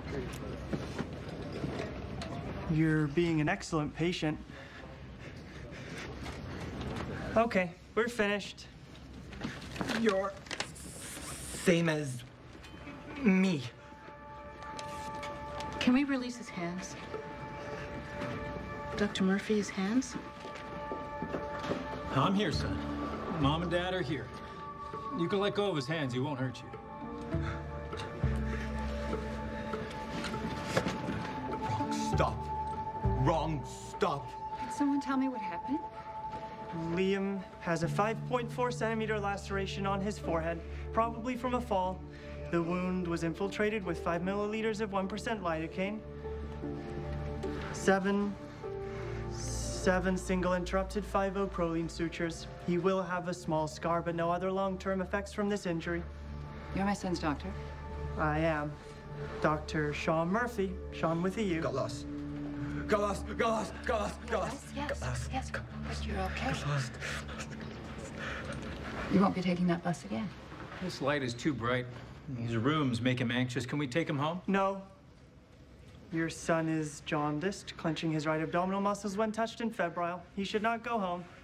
You're being an excellent patient. Okay, we're finished. You're same as me. Can we release his hands? Dr. Murphy, his hands? I'm here, son. Mom and Dad are here. You can let go of his hands. He won't hurt you. Wrong stop. Wrong stop. Can someone tell me what happened? Liam has a 5.4 centimeter laceration on his forehead, probably from a fall. The wound was infiltrated with 5 milliliters of 1% lidocaine. Seven single interrupted 5-0 proline sutures. He will have a small scar, but no other long-term effects from this injury. You're my son's doctor? I am. Dr. Sean Murphy. Sean with a U. Got lost. Got lost. Got lost. Got lost. Got lost. Yes. But you're okay. Got lost. You won't be taking that bus again. This light is too bright. These rooms make him anxious. Can we take him home? No. Your son is jaundiced, clenching his right abdominal muscles when touched and febrile. He should not go home.